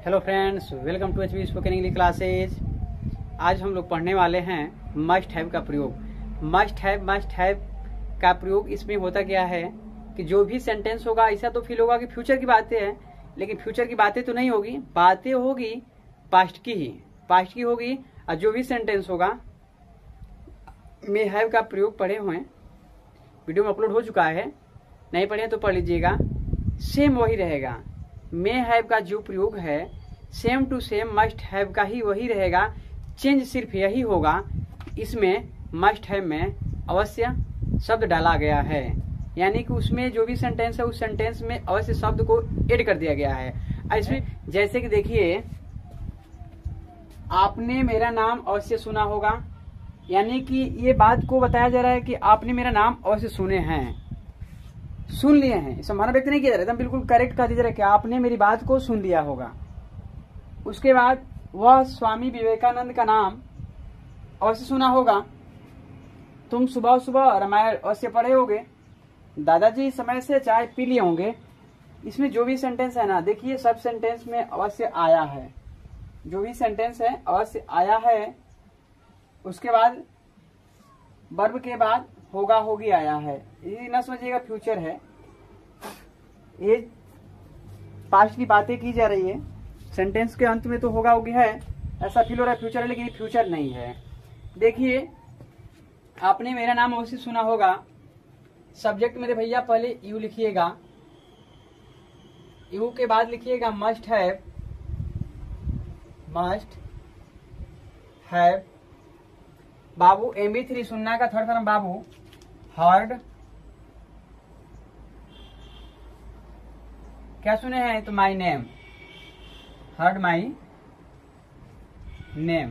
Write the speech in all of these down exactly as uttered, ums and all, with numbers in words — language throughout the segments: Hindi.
Hello friends, welcome to H B spoken English classes. आज हम लोग पढ़ने वाले हैं मस्ट हैव का प्रयोग। मस्ट हैव मस्ट हैव का प्रयोग इसमें होता क्या है कि जो भी सेंटेंस होगा ऐसा तो फील होगा कि फ्यूचर की बातें हैं, लेकिन फ्यूचर की बातें तो नहीं होगी, बातें होगी पास्ट की ही पास्ट की होगी। और जो भी सेंटेंस होगा में हैव का प्रयोग पढ़े हुए हैं, वीडियो में अपलोड हो चुका है, नहीं पढ़े तो पढ़ लीजिएगा। सेम वही रहेगा। मे हैव का जो प्रयोग है same to same must have का ही वही रहेगा। चेंज सिर्फ यही होगा, इसमें मस्ट हैव में अवश्य शब्द डाला गया है, यानी कि उसमें जो भी सेंटेंस है उस सेंटेंस में अवश्य शब्द को ऐड कर दिया गया है। इसमें जैसे कि देखिए, आपने मेरा नाम अवश्य सुना होगा, यानी कि ये बात को बताया जा रहा है कि आपने मेरा नाम अवश्य सुने हैं, सुन लिए हैं। संभावना व्यक्त नहीं किया जा रहा, एकदम बिल्कुल करेक्ट कह दीजिए कि आपने मेरी बात को सुन लिया होगा। उसके बाद वह स्वामी विवेकानंद का नाम अवश्य सुना होगा। तुम सुबह सुबह रामायण अवश्य पढ़े होगे। दादाजी समय से चाय पी लिए होंगे। इसमें जो भी सेंटेंस है ना, देखिए सब सेंटेंस में अवश्य आया है, जो भी सेंटेंस है अवश्य आया है। उसके बाद वर्ब के बाद होगा होगी आया है। ये ना समझिएगा फ्यूचर है, ये पास्ट की बातें की जा रही है। सेंटेंस के अंत में तो होगा होगी है, ऐसा फील हो रहा है फ्यूचर है, लेकिन फ्यूचर नहीं है। देखिए, आपने मेरा नाम अवश्य सुना होगा। सब्जेक्ट मेरे भैया पहले यू लिखिएगा, यू के बाद लिखिएगा मस्ट हैव, मस्ट हैव। बाबू एम बी थ्री सुनना का थर्ड फॉर्म बाबू हर्ड। क्या सुने हैं तो my name, heard my name.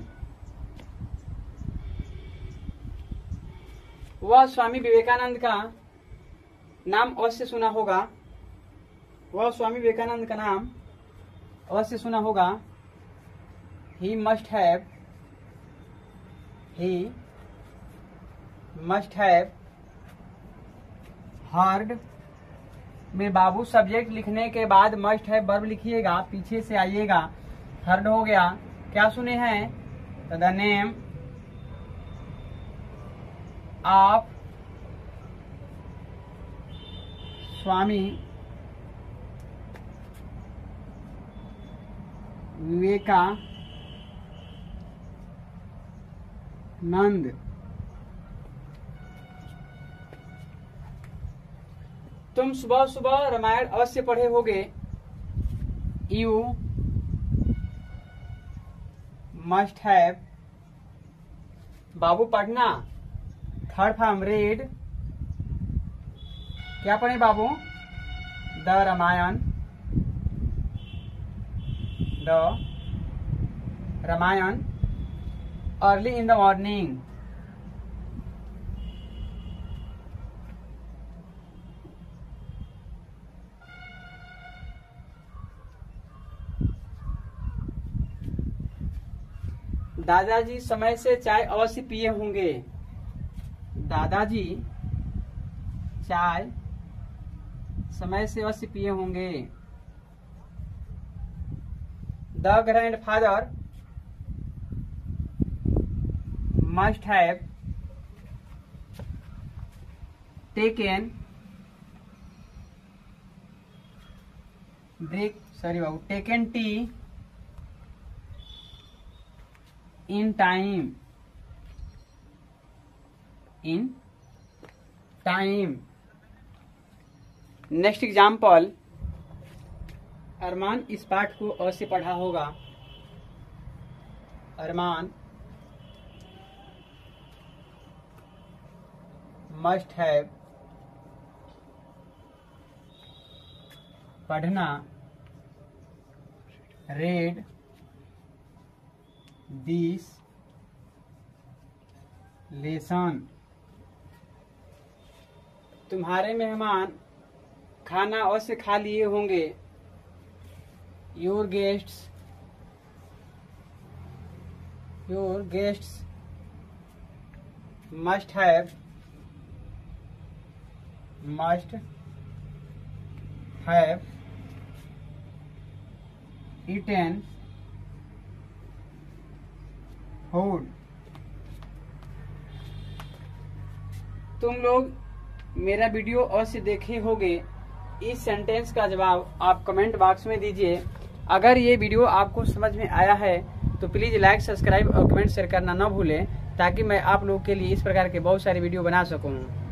वह स्वामी विवेकानंद का नाम अवश्य सुना होगा, वह स्वामी विवेकानंद का नाम अवश्य सुना होगा। He must have, he must have heard. में बाबू सब्जेक्ट लिखने के बाद मस्ट हैव वर्ब लिखिएगा, पीछे से आइएगा। हर्ड हो गया, क्या सुने हैं तो the name of Swami Vivekananda. तुम सुबह सुबह रामायण अवश्य पढ़े होगे। You must have. बाबू पढ़ना, थर्ड फॉर्म रेड। क्या पढ़े बाबू, the Ramayana, the Ramayana early in the morning. दादाजी समय से चाय अवश्य पिए होंगे। दादाजी चाय समय से अवश्य पिए होंगे। The grandfather must have taken break, sorry बाबू, taken tea in time, in time। Next example, Armaan इस पाठ को अवश्य पढ़ा होगा। अरमान मस्ट हैव पढ़ना, रेड दिस लेसन। तुम्हारे मेहमान खाना अवश्य खा लिए होंगे। Your guests, your guests must have, must have eaten food। तुम लोग मेरा वीडियो अवश्य देखे होंगे। इस सेंटेंस का जवाब आप कमेंट बॉक्स में दीजिए। अगर ये वीडियो आपको समझ में आया है तो प्लीज लाइक, सब्सक्राइब और कमेंट शेयर करना न भूलें, ताकि मैं आप लोगों के लिए इस प्रकार के बहुत सारे वीडियो बना सकूं।